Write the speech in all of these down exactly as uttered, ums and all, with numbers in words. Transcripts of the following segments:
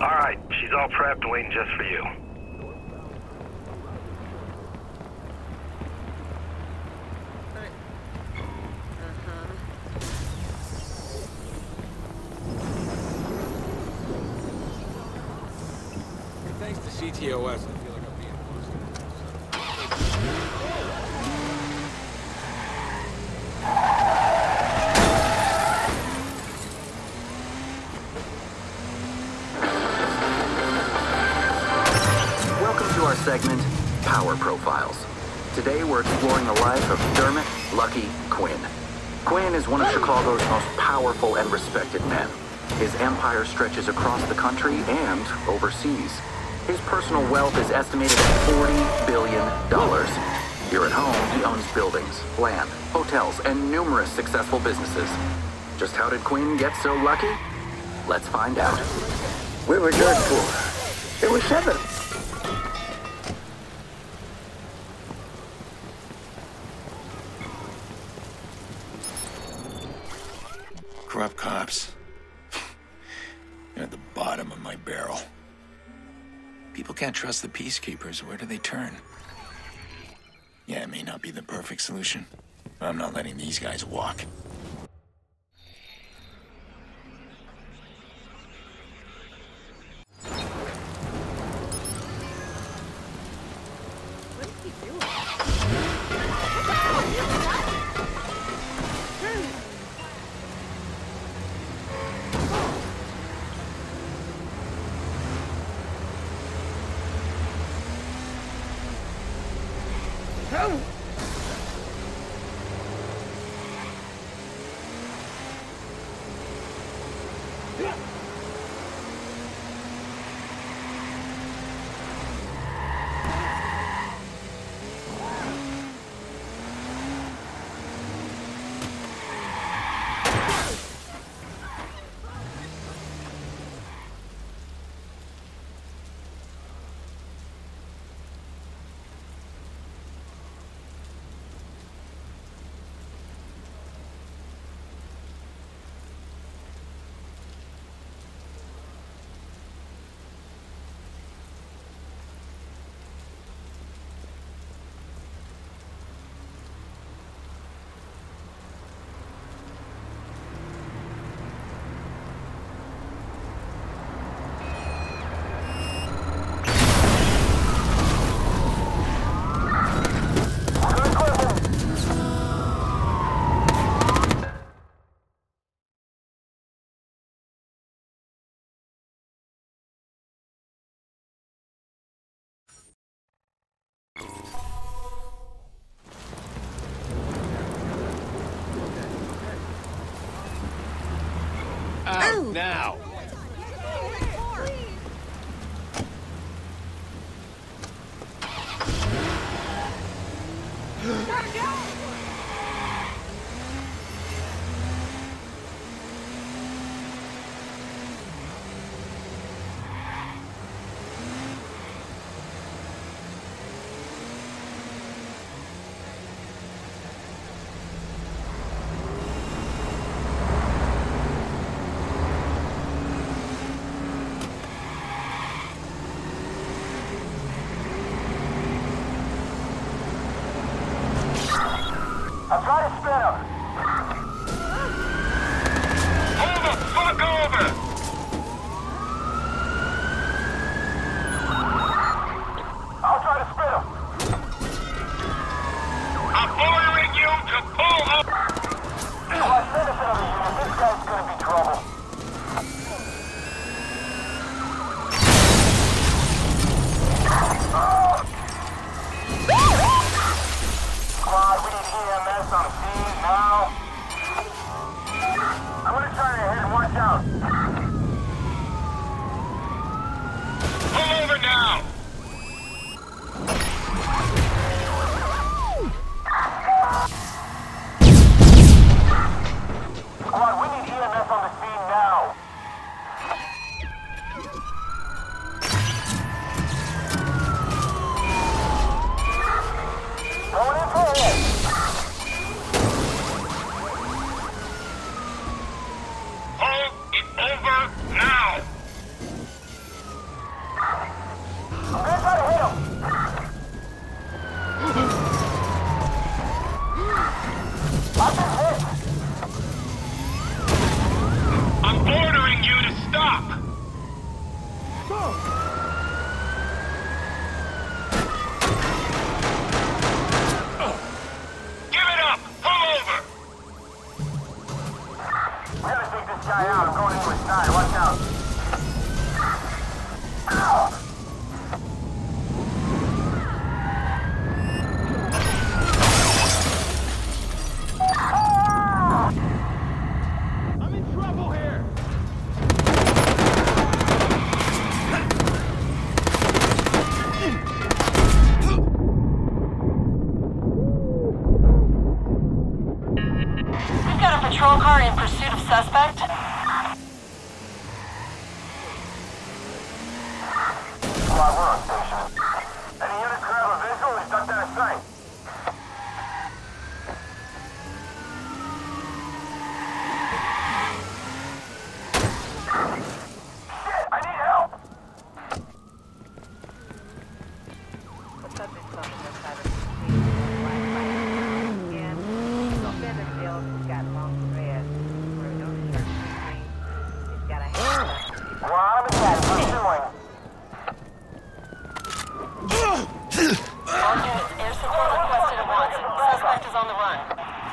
Alright, she's all prepped and waiting just for you. Thanks to C T O S, I feel like I'm being Welcome to our segment, Power Profiles. Today we're exploring the life of Dermot Lucky Quinn. Quinn is one of Chicago's most powerful and respected men. His empire stretches across the country and overseas. His personal wealth is estimated at forty billion dollars. Here at home, he owns buildings, land, hotels, and numerous successful businesses. Just how did Quinn get so lucky? Let's find out. We were just four. There were seven. Corrupt cops. They're at the bottom of my barrel. People can't trust the peacekeepers. Where do they turn? Yeah, it may not be the perfect solution, but I'm not letting these guys walk. What is he doing? out now. I'll try to spin him. Hold the fuck over! I'll try to spin him. I'm ordering you to pull up. If I send us another unit, this guy's gonna be trouble. Squad, we need E M S on the scene now. I'm gonna try to hit. Watch out. Pull over now. Squad, we need E M S on the scene now. Going in for a hit. patrol car in pursuit of suspect. Squad, we're on station. Any units grab a visual? We've got that in sight. Shit, I need help! The subject's on the west side of the street. Again, no fender field. He's got long dreads. Wearing no shirt green. He's got a haircut. We're on him again. Pursuing. All units, air support requested at once. Suspect is on the run.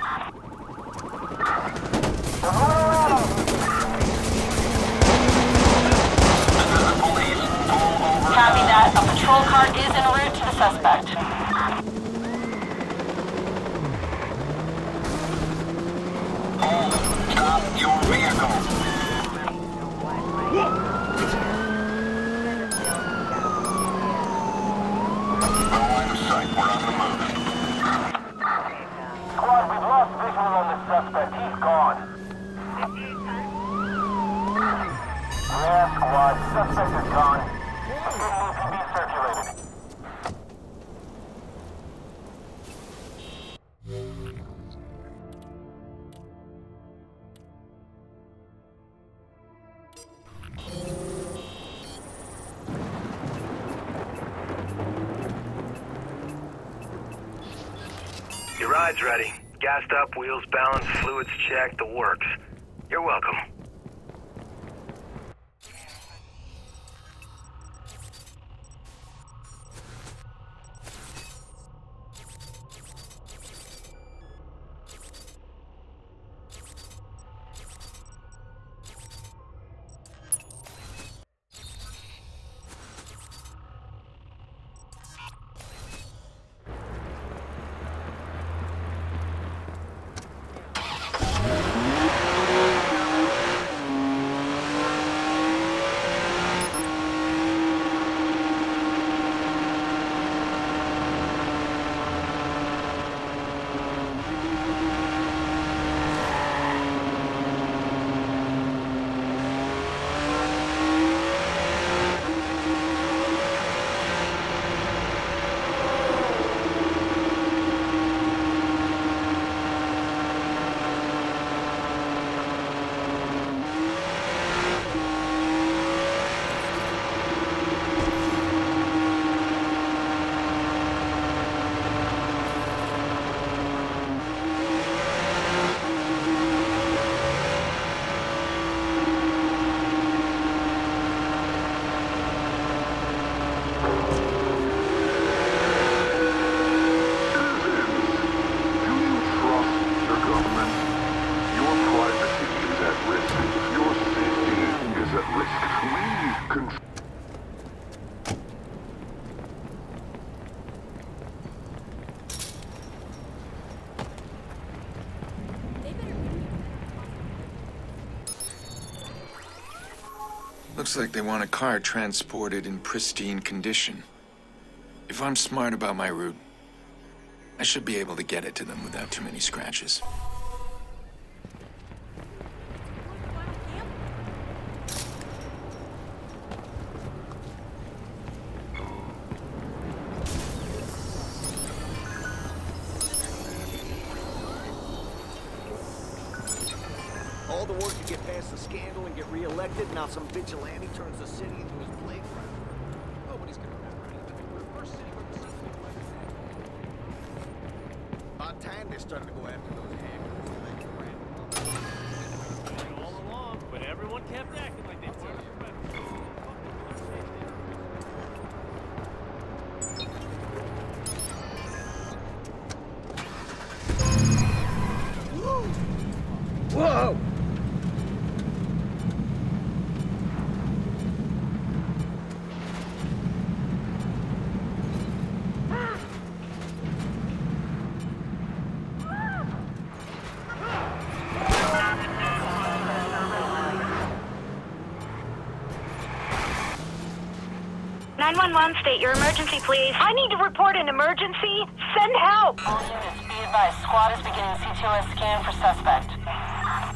Copy that. A patrol car is en route to the suspect. Stop your vehicle. No line of sight. We're on the move. Squad, we've lost visual on this suspect. He's gone. Yeah, squad. Suspect is gone. Video can be circulated. Your ride's ready. Gassed up, wheels balanced, fluids checked, the works. You're welcome. Looks like they want a car transported in pristine condition. If I'm smart about my route, I should be able to get it to them without too many scratches. All the work to get past the scandal and get re-elected, now some vigilante turns the city into his playground. Nobody's gonna remember anything. We're the first city where the city was like that. About time they started to go after those hackers. All along, but everyone kept acting like they did. Whoa! nine one one, state your emergency, please. I need to report an emergency. Send help. All units, be advised. Squad is beginning C T O S scan for suspect.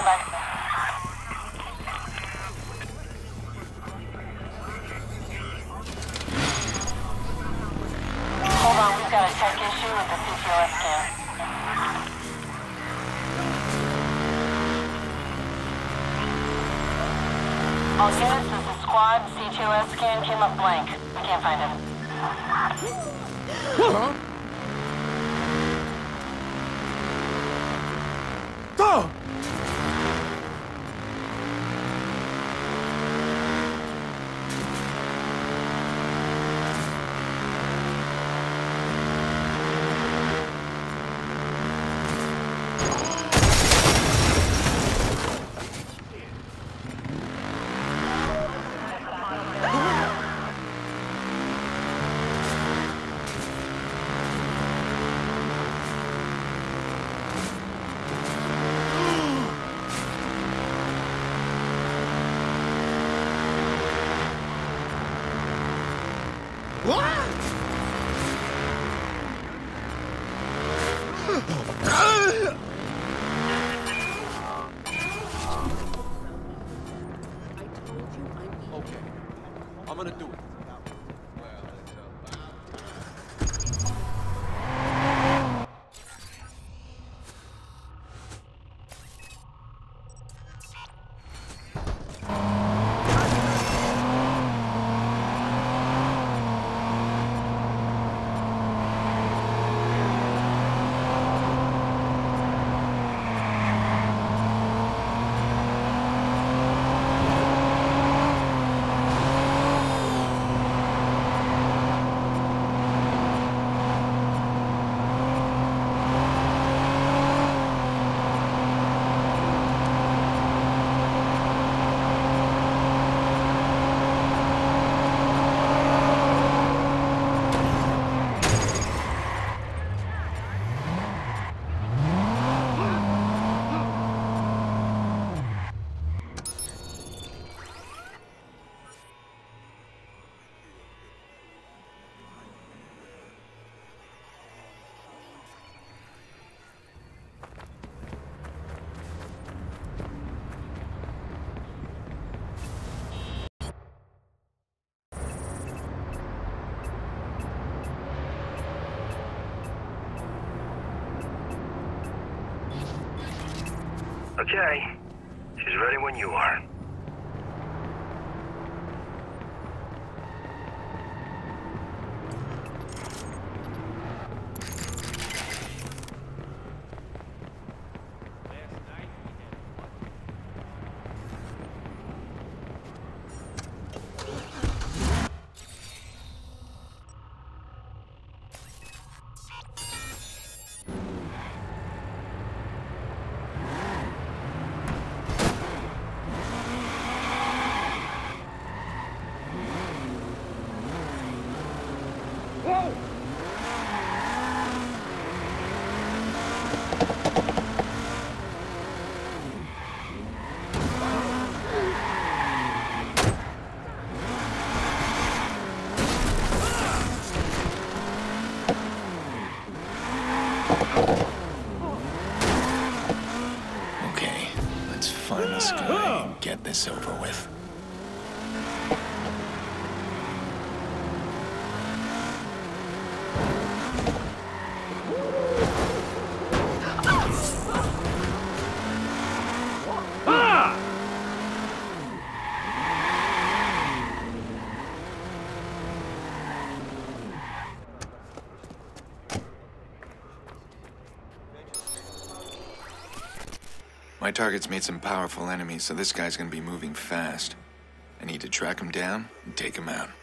back. Hold on, we've got a tech issue with the C T O S scan. All units, this is squad. C T O S scan came up blank. We can't find him. Huh? Oh! I'm gonna do it. Okay. She's ready when you are. Okay, let's find this guy and get this over with. My target's made some powerful enemies, so this guy's gonna be moving fast. I need to track him down and take him out.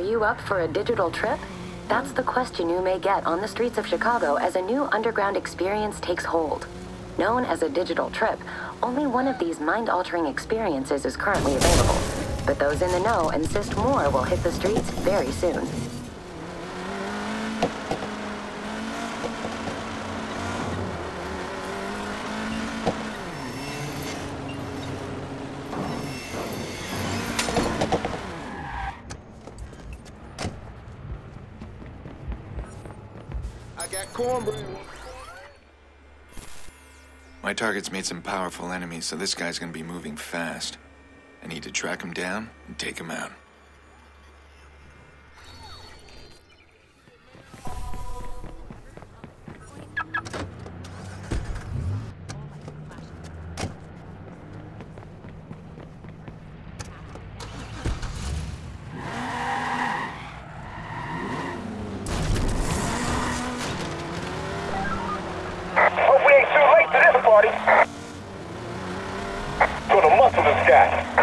you up for a digital trip? That's the question you may get on the streets of Chicago as a new underground experience takes hold. Known as a digital trip, only one of these mind-altering experiences is currently available. But those in the know insist more will hit the streets very soon. I got cornbread. My target's made some powerful enemies, so this guy's gonna be moving fast. I need to track him down and take him out. Hope we ain't too late to this party. Gonna muscle this guy.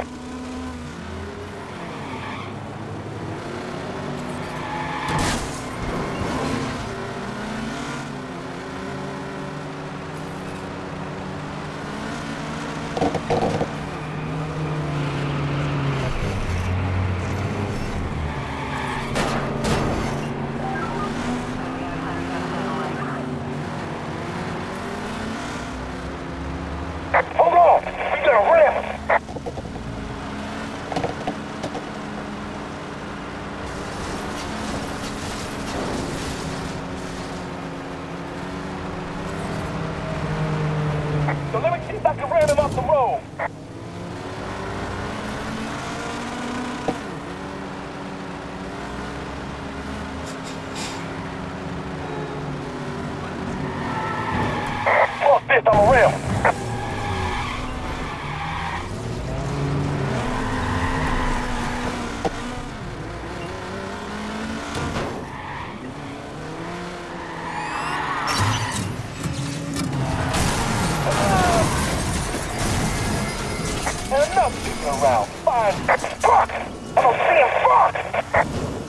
Hold on, we got a ramp. So let me see if I can ram him off the road. Fuck this, I'm a ram. There's enough people around. Fine. Fuck! I don't see him. Fuck!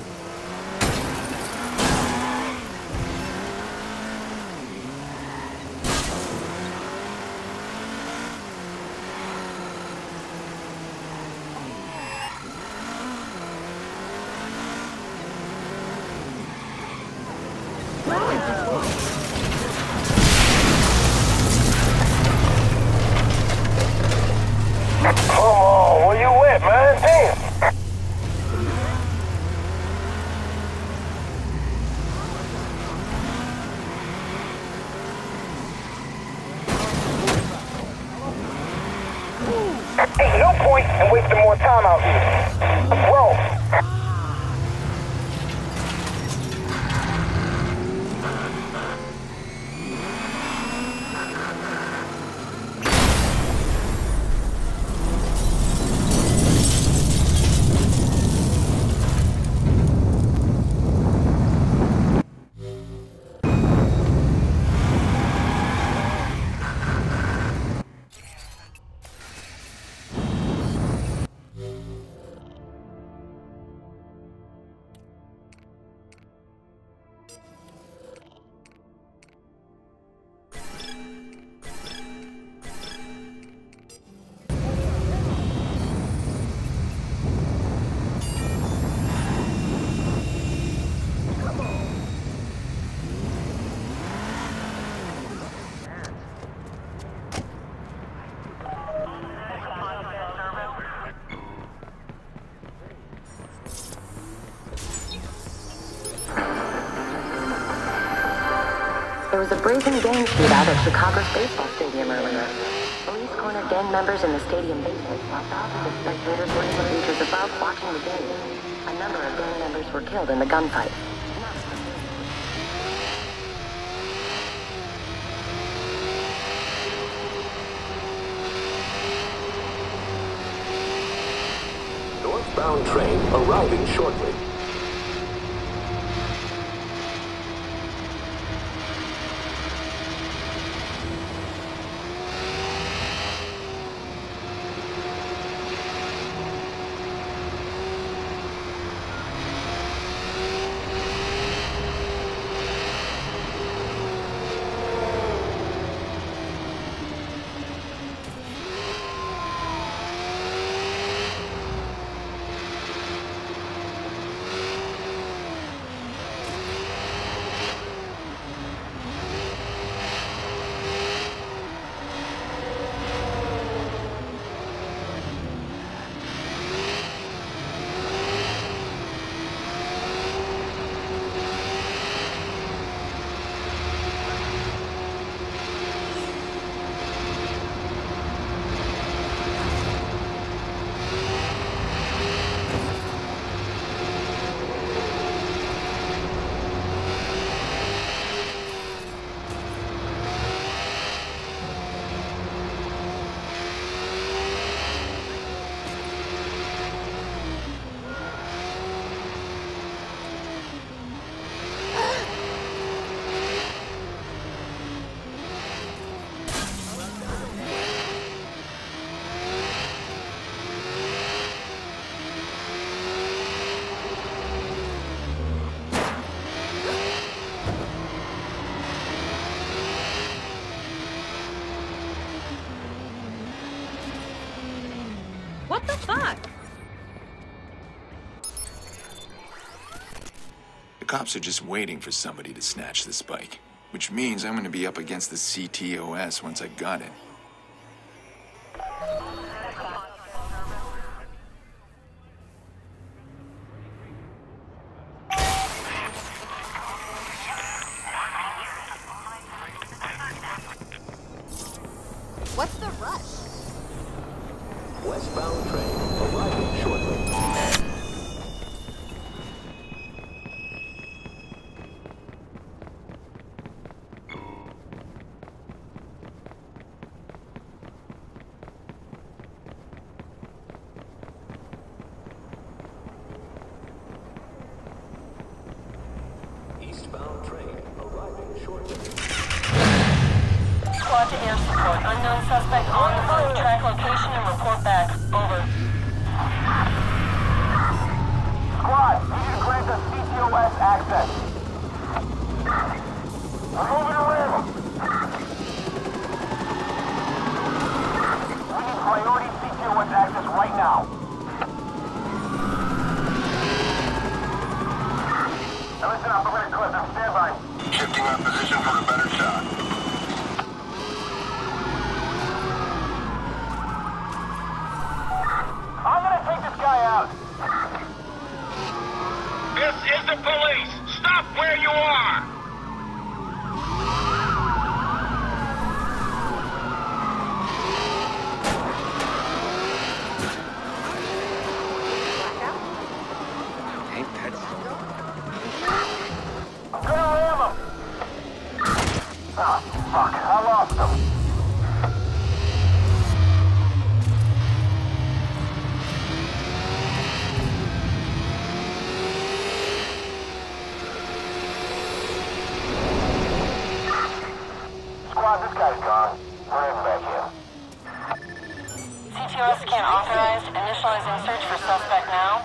Come on, where you at, man? Damn! Ain't no point in wasting more time out here. Let's roll. There was a brazen gang shootout at Chicago's baseball stadium earlier. Police cornered gang members in the stadium basement, while thousands of spectators were in the bleachers above watching the game. A number of gang members were killed in the gunfight. Northbound train arriving shortly. The cops are just waiting for somebody to snatch this bike, which means I'm gonna be up against the C T O S once I got it. What's the rush? Westbound train arriving shortly. Eastbound train arriving shortly. Squad to air support. Unknown suspect on the move. Track location and report back. Over. Squad, we need to grant the C T O S access. We're moving around. We need priority C T O S access right now. Now listen up, we're gonna clip them. Stand by. Shifting our position for a better shot. I'm gonna take this guy out. This is the police. Stop where you are. Ain't that I'm gonna ram him. Ah, fuck. I lost him. Squad, this guy's gone. We're heading back here. C T O S scan authorized. Initializing search for suspect now.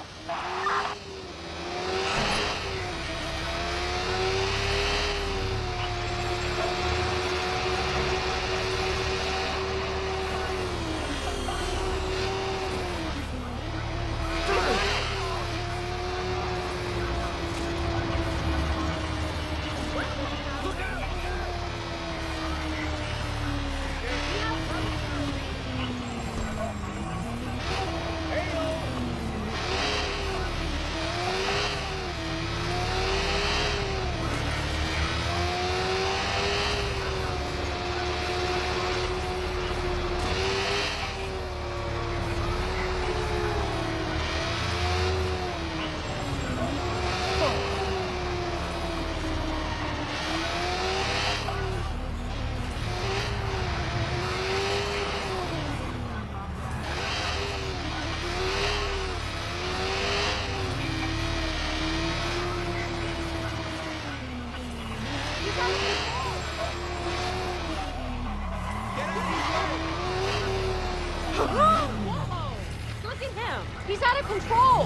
Look at him! He's out of control!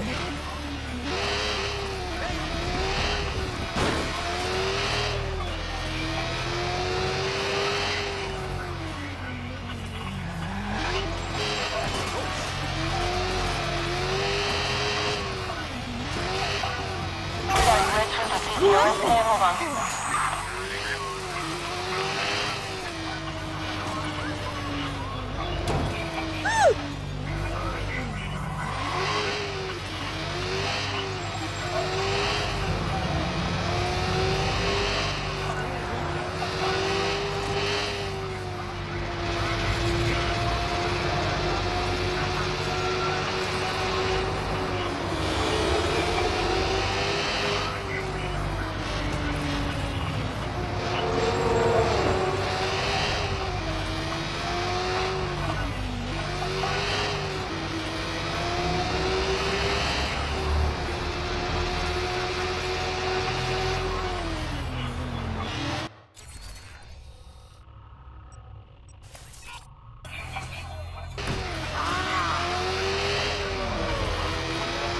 Hold on.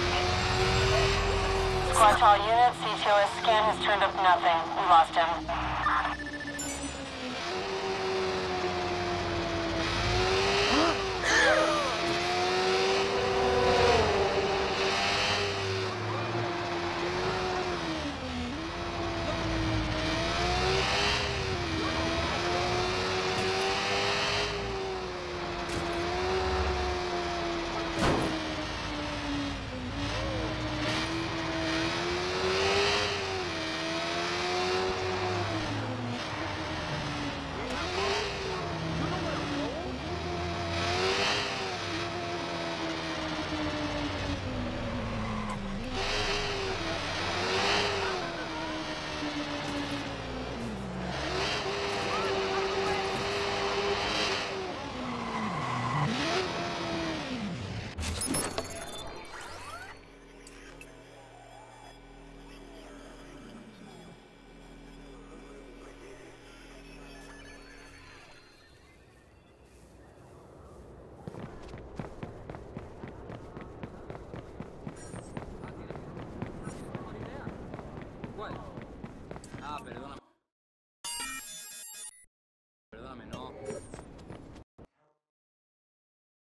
Squad to all units, C T O S scan has turned up nothing. We lost him.